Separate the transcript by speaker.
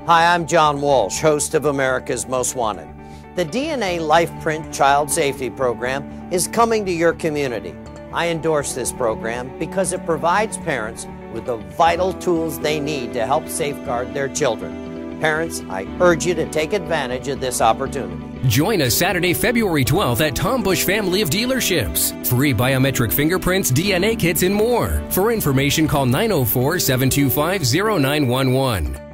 Speaker 1: Hi, I'm John Walsh, host of America's Most Wanted. The DNA Lifeprint Child Safety Program is coming to your community. I endorse this program because it provides parents with the vital tools they need to help safeguard their children. Parents, I urge you to take advantage of this opportunity.
Speaker 2: Join us Saturday, February 12th at Tom Bush Family of Dealerships. Free biometric fingerprints, DNA kits, and more. For information, call 904-725-0911.